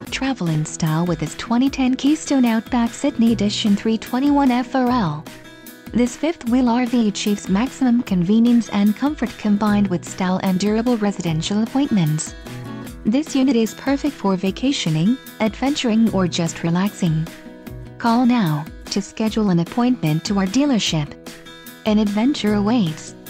Travel in style with this 2010 Keystone Outback Sydney Edition 321 FRL. This fifth-wheel RV achieves maximum convenience and comfort combined with style and durable residential appointments. This unit is perfect for vacationing, adventuring, or just relaxing. Call now to schedule an appointment to our dealership. An adventure awaits.